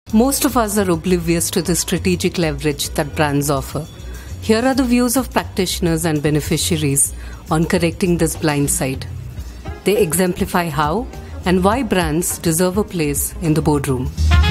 Most of us are oblivious to the strategic leverage that brands offer. Here are the views of practitioners and beneficiaries on correcting this blind side. They exemplify how and why brands deserve a place in the boardroom.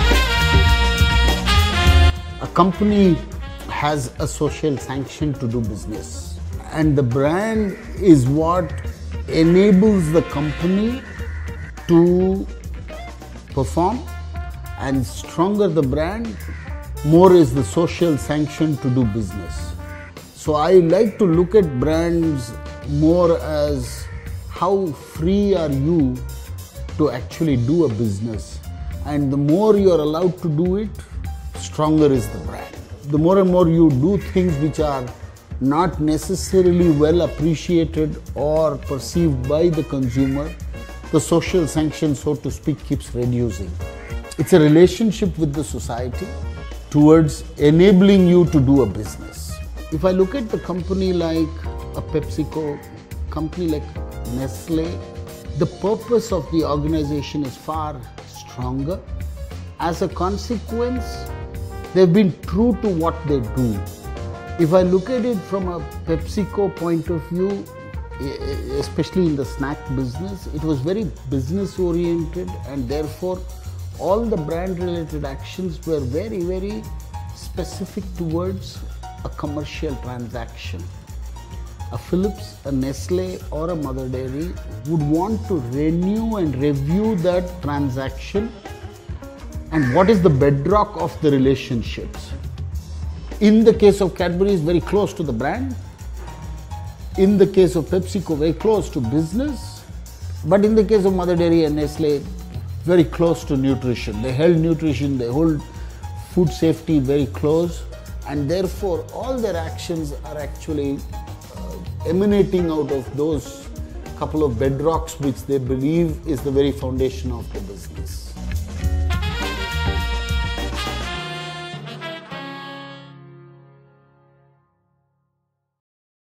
A company has a social sanction to do business, and the brand is what enables the company to perform, and stronger the brand, more is the social sanction to do business. So I like to look at brands more as how free are you to actually do a business, and the more you are allowed to do it, stronger is the brand. The more and more you do things which are not necessarily well appreciated or perceived by the consumer, the social sanction, so to speak, keeps reducing. It's a relationship with the society towards enabling you to do a business. If I look at the company like a PepsiCo, company like Nestle, the purpose of the organization is far stronger. As a consequence, they've been true to what they do. If I look at it from a PepsiCo point of view, especially in the snack business, it was very business oriented, and therefore all the brand related actions were very, very specific towards a commercial transaction. A Philips, a Nestle or a Mother Dairy would want to renew and review that transaction, and what is the bedrock of the relationships. In the case of Cadbury, is very close to the brand. In the case of PepsiCo, very close to business. But in the case of Mother Dairy and Nestle, very close to nutrition. They held nutrition, they hold food safety very close, and therefore all their actions are actually emanating out of those couple of bedrocks which they believe is the very foundation of the business.